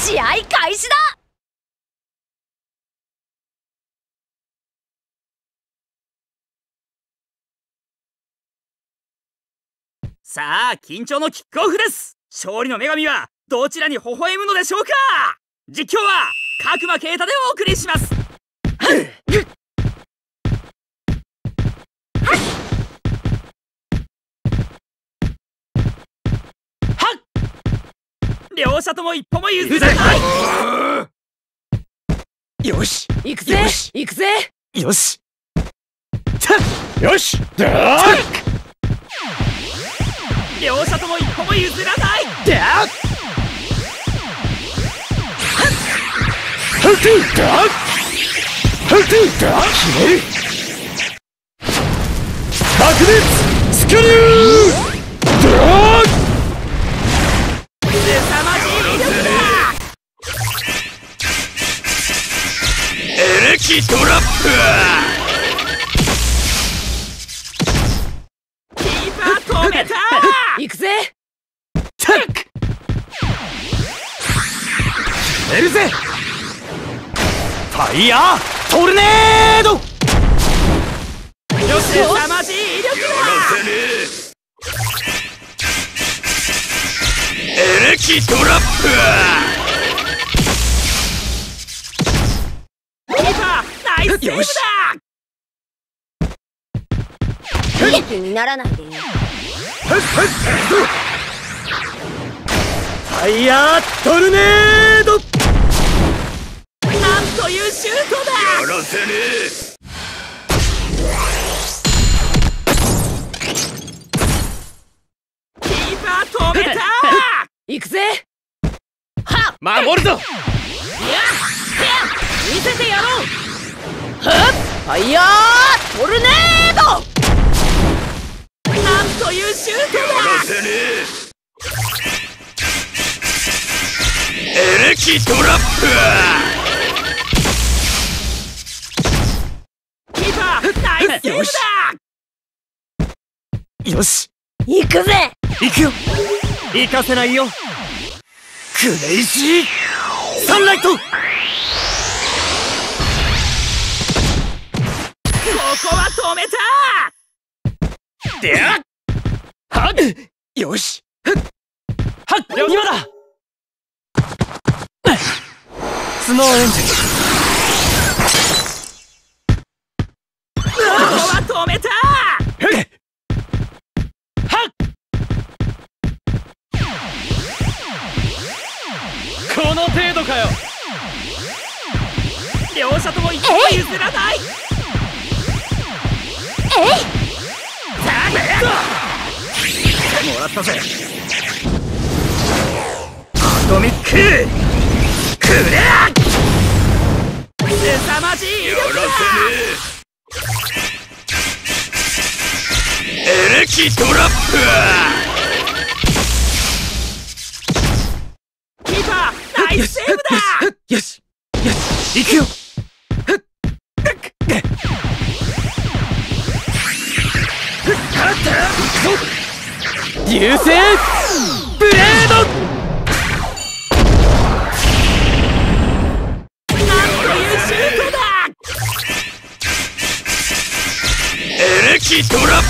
試合開始だ。 さあ、緊張のキックオフです。勝利の女神はどちらに微笑むのでしょうか。実況は角間啓太でお送りします。両者とも一歩も譲らない。 よし、 行くぜ行くぜ。 よし、よし、 両者とも一歩も譲らない。 爆裂スクリュー凄まじい威力だ。 エレキトラッキーパー止めた。 行くぜ。 タックやるぜ。ファイヤートルネード。 凄まじい威力だ。 エレキトラッキーパーナイスセーブだ。 元気にならないでよ。 ファイヤートルネード。 なんというシュートだ。 やらせねキーパー止めた。 行くぜ。はっ守るぞ。 見せてやろう。ファイヤートルネード。 なんというシュートだ。 エレキトラッキーパーナイスセーブだ。 よし、 行くぜ。 行くよ。行かせないよ。クレイジーサンライト。 ここは止めた。 でやはっよしはっ今だ。スノーエンジン。 ここは止めた。 この程度かよ。 両者とも一歩も譲らない。 もらったぜ。アトミッククレア。 凄まじい威力だ。 エレキトラッキーパーナイスセーブだ。 よしよし、行くよ。流星ブレード。 なんというシュートだ。 エレキトラッ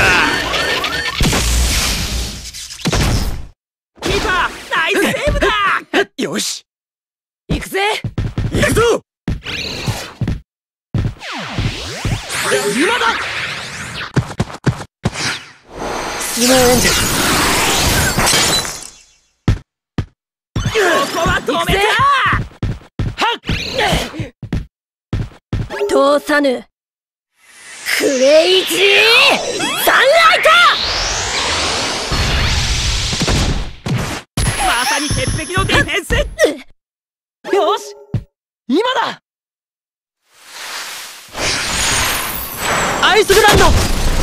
キーパーナイスセーブだ。 よし、 行くぜ。 行くぞ。今だ。スノーエンジェル。 ここは止めた。 通さぬクレイジーサンライまさに鉄壁のディフェンス。 よし、今だ。アイスグランド。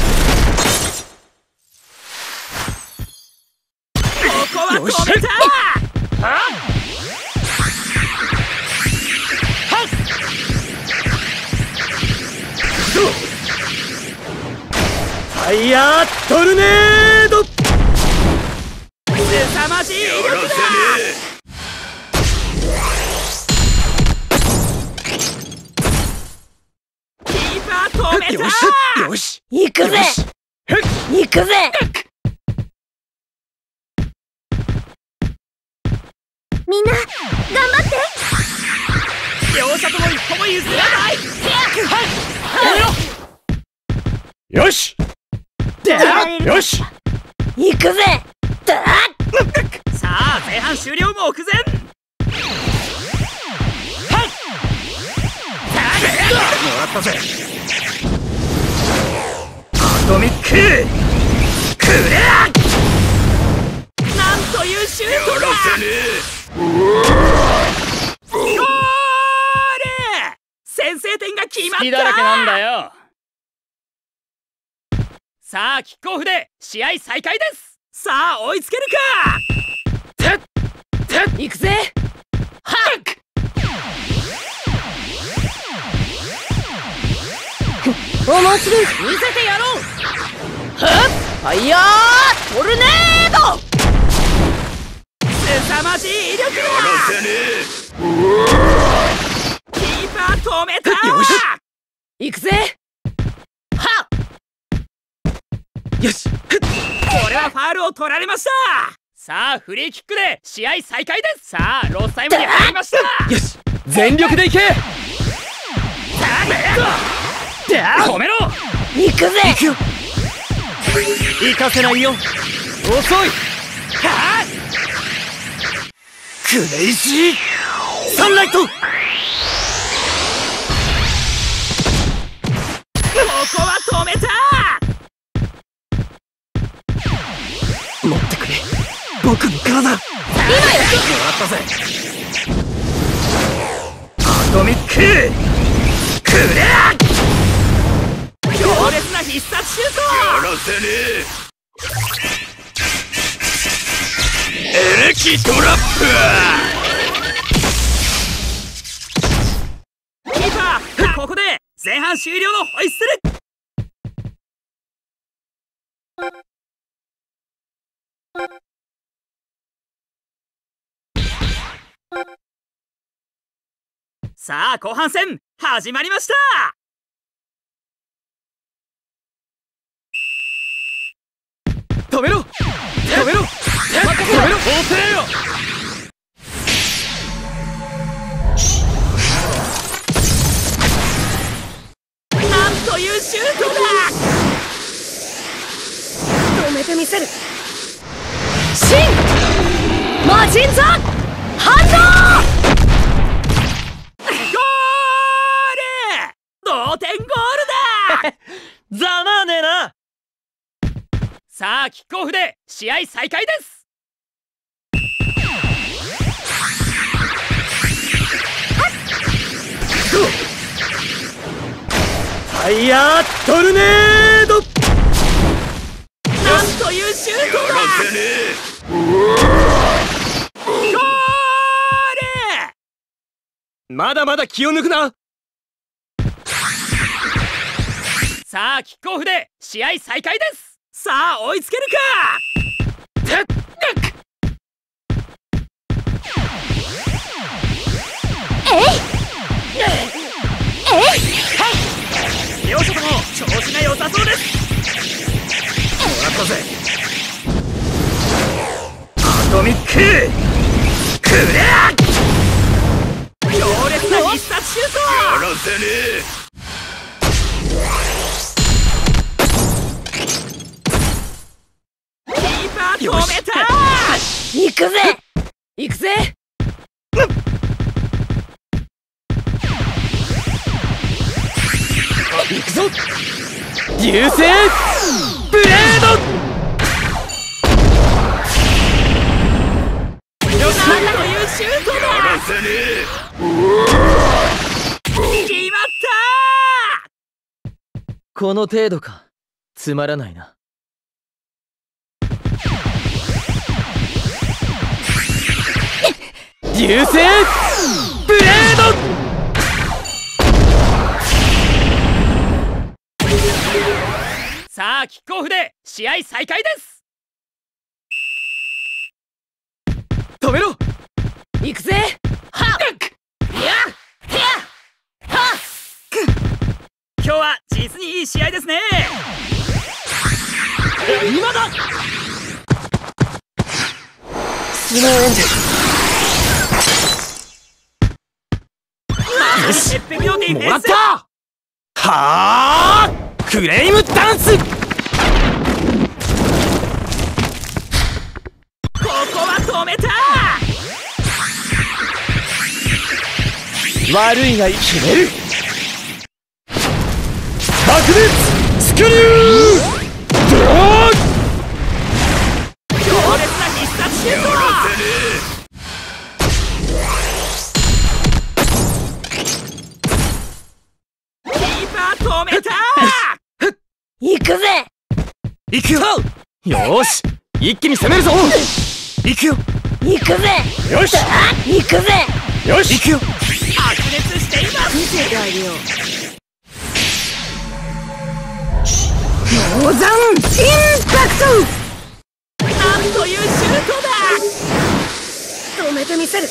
ここは止めた。 ファイヤートルネード。 凄まじい威力だ。 めた。 よし行くぜ行くぜ。みんな頑張って。 両者とも一歩も譲らない。 よしよし行くぜ。 さあ前半終了目前。 もらったぜ。 アトミッククレア。なんというシュートだ。ゴール。先制点が決まった。 好きだらけなんだよ。 さあキックオフで試合再開です。さあ追いつけるか。 行くぜ。面白い。見せてやろう。ファイヤートルネード。 凄まじい威力だ。キーパー止めた。 よし行くぜ。はっよしこれはファールを取られました。さあフリーキックで試合再開です。さあロスタイムに入りました。 よし全力でいけ。 止めろ。 行くぜ。 行くよ。行かせないよ。遅い。クレイジーサンライト。 ここは止めた。 持ってくれ僕の体。 今よ。 もらったぜ。 アトミッククレア。強烈な必殺シュート。 やらせねえ。エレキトラッキーパーここで前半終了のホイッスル。さあ後半戦始まりました。 止めろ止めろ止めろ法廷よ。 なんというシュートだ。 止めてみせる。シンマジンザ反応。 ゴール。同点ゴールだ。 ざまあねえな。 さあキックオフで試合再開です。 ファイヤートルネード。 なんというシュートだ。ゴール。 まだまだ気を抜くな。 さあキックオフで試合再開です。さあ追いつけるか。両者とも調子が良さそうです。 もらったぜ。 アトミッククレア。強烈な必殺シュート。 やらせねキーパー止めた。 行くぜ行くぜ。 行くぞ流星ブレード。 なんというシュートだ。決まった。 この程度か。つまらないな。流星ブレード。 さあキックオフで試合再開です。 止めろ。 行くぜ。はっ今日は実にいいい試合ですね。 今だ。スノーエンジェル。 よし、鉄壁のディフェンス。 もらった。はあ、フレームダンス。 ここは止めた。 悪いが決める。白熱スクリュードラッグ。 強烈な必殺シュート。キーパー止めた。 行くぜ。 行くよ。よーし、一気に攻めるぞ。行くよ。 行くぜ。 よし、 行くぜ。 よし、行くよ。 白熱しています。 見せてあげよう。氷山インパクなんというシュートだ。 ト。止めてみせる。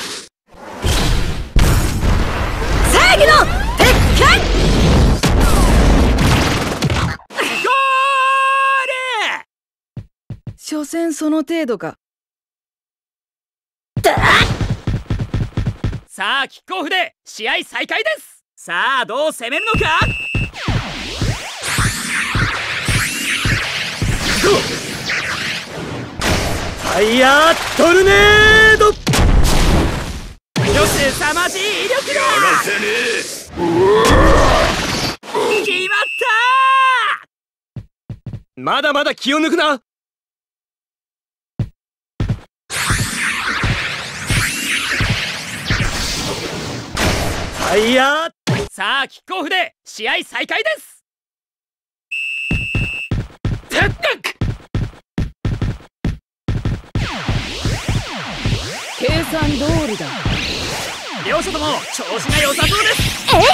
正義の鉄拳。 ゴール。 所詮その程度か。 さあキックオフで試合再開です。さあどう攻めるのか。 ファイヤートルネード。 よし、凄まじい威力だ。決まった。 まだまだ気を抜くな。ファイヤー。 さあキックオフで試合再開です。 計算通りだ。 両者とも調子が良さそうです。 えい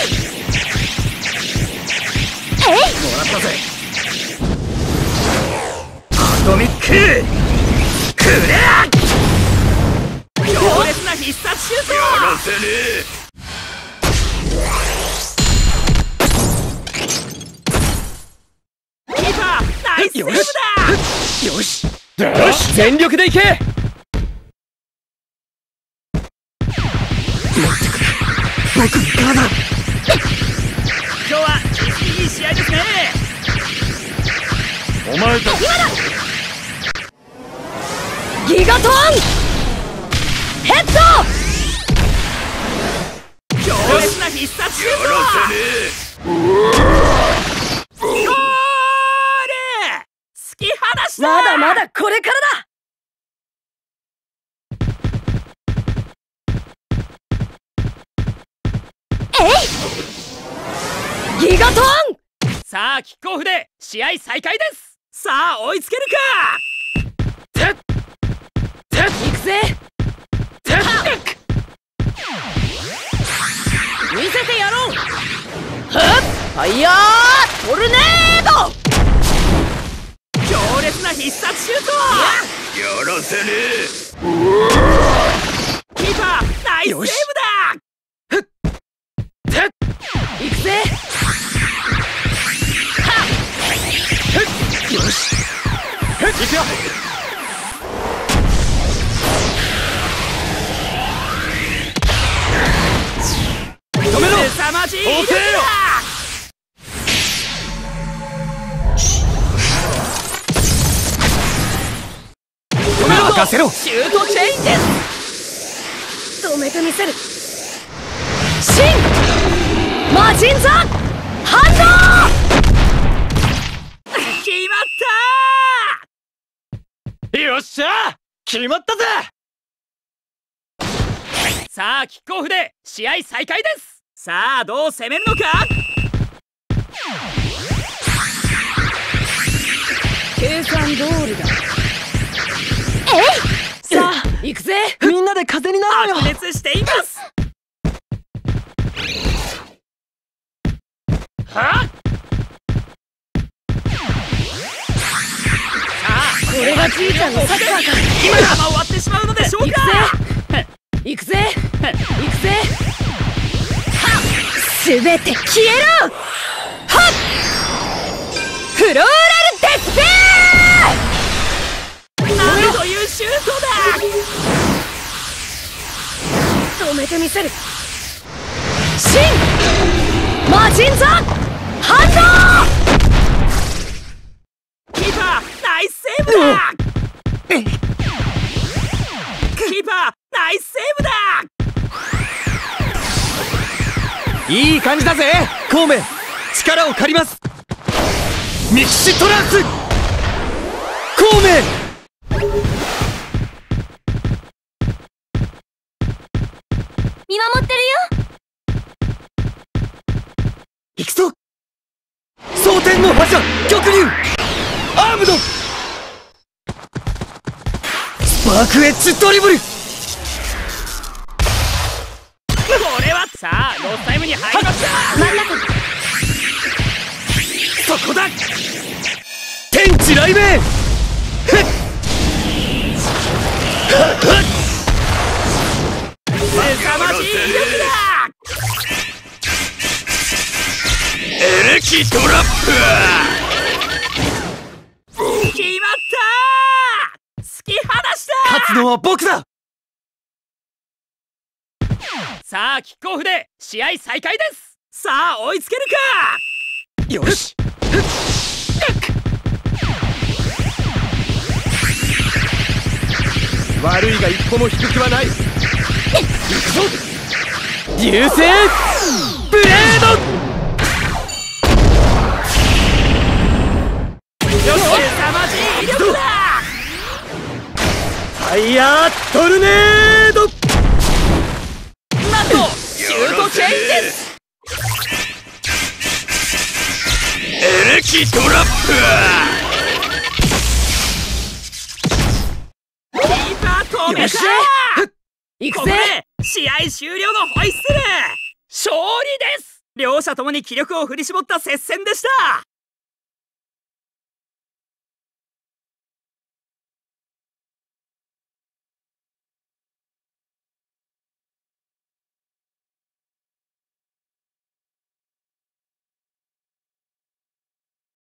えい。 もらったぜ。アトミッククレア。強烈な必殺シュート。キーパーナイスセーブだ。 よしよし、全力でいけ。僕からだ。 今日は実にいい試合ですね。 お前たちギガトンヘッド。 強烈な必殺シュート。ゴール。突き放した。 まだまだこれからだ。ギガトン。 さあキックオフで試合再開です。さあ追いつけるか。 行くぜ。見せてやろう。ファイヤートルネード。 強烈な必殺シュート。 やらせねキーパーナイスセーブだ。 行くぜ。 よし、行くよ。止めろ。 凄まじい威力だ。 任せろ。 シュートチェインです。 止めてみせる。新マジンザハン決まった。 よっしゃ、決まったぜ。 さあキックオフで試合再開です。さあどう攻めるのか。 計算通りだ。さあ行くぜ。みんなで風になろうよ。 白熱しています。はっ。 これがじいちゃんのサッカーか。 今のまま終わってしまうのでしょうか。 行くぜ行くぜ。すべて消えろ。はっ。 フローラルデスペアなんというシュートだ。 止めてみせる。新マジンザ反応。 キーパーナイスセーブだ。キーパーナイスセーブだ。 いい感じだぜ孔明、力を借ります。ミキシトランス孔明。 見守ってるよ。 行くぞ。蒼天の覇者極竜アームドスパークエッジドリブル。 これはさあロスタイムに入りました。 そこだ天地雷鳴。 凄まじい威力だ。 エレキトラップ。 決まったー。突き放した。 勝つのは僕だ。 さあキックオフで試合再開です。さあ追いつけるか。 よし。悪いが一歩も低くはない。行くぞ流星ブレード。 よし、凄まじい威力だ。 ファイヤートルネード。 なんとシュートチェインです。 エレキトラッキーパー止めた。 行くぜ。 ここで試合終了のホイッスル。勝利です。両者ともに気力を振り絞った接戦でした。